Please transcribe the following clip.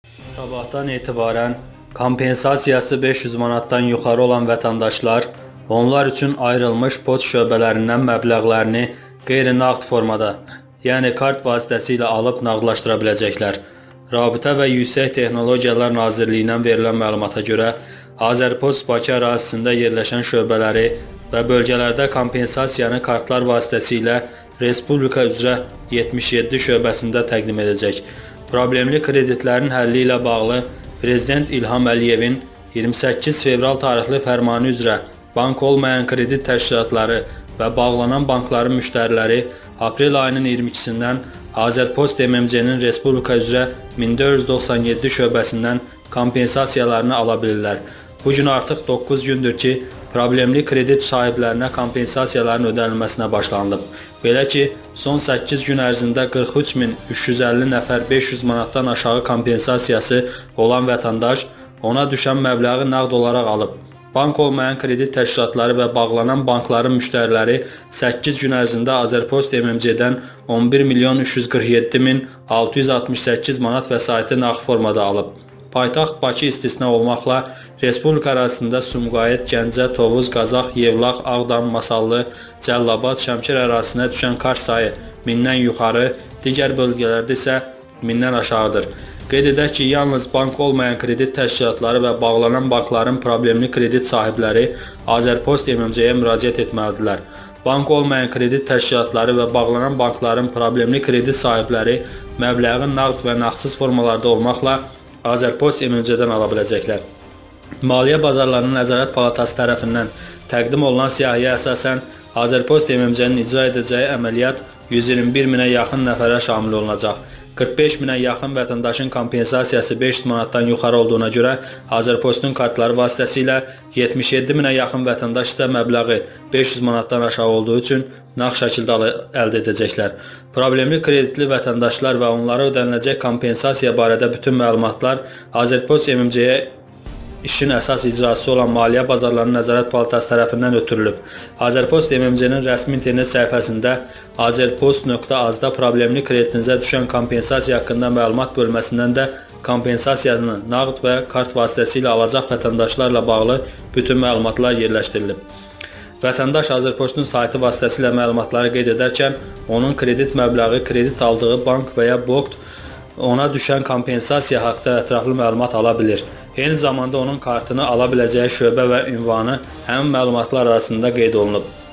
Sabahtan etibarən kompensasiyası 500 manatdan yuxarı olan vətəndaşlar onlar üçün ayrılmış poçt şöbələrindən məbləğlərini qeyri-nağd formada, yəni kart vasitəsilə alıb nağdlaşdıra biləcəklər. Rabitə və Yüksək Texnologiyalar Nazirliyindən verilən məlumata görə Azərpost Bakı ərazisində yerləşən şöbələri və bölgələrdə kompensasiyanı kartlar vasitəsilə Respublika üzrə 77 şöbəsində təqdim edəcək. Problemli kreditlərin həlli ilə bağlı Prezident İlham Əliyevin 28 fevral tarixli fərmanı üzrə bank olmayan kredit təşkilatları və bağlanan bankların müştəriləri aprel ayının 22-sindən Azərpost MMC-nin Respublika üzrə 1497 şöbəsindən kompensasiyalarını ala bilirlər. Bu gün artıq 9 gündür ki, problemli kredit sahiblərinə kompensasiyaların ödənilməsinə başlanılıb. Belə ki, son 8 gün ərzində 43.350 nəfər 500 manatdan aşağı kompensasiyası olan vətəndaş ona düşən məbləği nağd olaraq alıb. Bank olmayan kredit təşkilatları və bağlanan bankların müştəriləri 8 gün ərzində Azərpost MMC-dən 11.347.668 manat vəsaiti nağd formada alıb. Paytaxt Bakı istisna olmaqla Respublika ərazisində Sumqayıt, Gəncə, Tovuz, Qazax, Yevlax, Ağdam, Masallı, Cəllabad, Şəmkir ərazisinə düşən kart sayı 1000-dən yuxarı, digər bölgələrdə isə 1000-dən aşağıdır. Qeyd edək ki, yalnız bank olmayan kredit təşkilatları və bağlanan bankların problemli kredit sahibləri Azərpost MMC-yə müraciət etməlidirlər. Bank olmayan kredit təşkilatları və bağlanan bankların problemli kredit sahibləri məbləğin nağd və nağdsız formalarda olmaqla Azərpost MMC-dən ala biləcəklər. Maliyyə Bazarlarının Nəzarət Palatası tərəfindən təqdim olunan siyahıya əsasən Azərpost MMC-nin icra edəcəyi əməliyyat 121 minə yaxın nəfərə şamil olunacaq. 45 minə yaxın vətəndaşın kompensasiyası 500 manatdan yuxarı olduğuna görə Azərpostun kartları vasitəsilə 77 minə yaxın vətəndaş isə məbləği 500 manatdan aşağı olduğu üçün nağd şəkildə əldə edəcəklər. Problemli kreditli vətəndaşlar və onlara ödəniləcək kompensasiya barədə bütün məlumatlar Azərpost MMC-yə işin əsas icraçısı olan Maliyyə Bazarlarının Nəzarət Palatası tərəfindən ötürülüb. Azərpost MMC-nin rəsmi internet səhifəsində azerpost.az-da problemli kreditinizə düşən kompensasiya haqqında məlumat bölməsindən də kompensasiyanı nağd və kart vasitəsilə alacaq vətəndaşlarla bağlı bütün məlumatlar yerləşdirilib. Vətəndaş Azərpostun saytı vasitəsilə məlumatları qeyd edərkən onun kredit məbləği, kredit aldığı bank və ya bokt ona düşən kompensasiya haqqında ətraflı məlumat ala bilir. Eyni zamanda onun kartını ala biləcəyi şöbə və ünvanı həmin məlumatlar arasında qeyd olunub.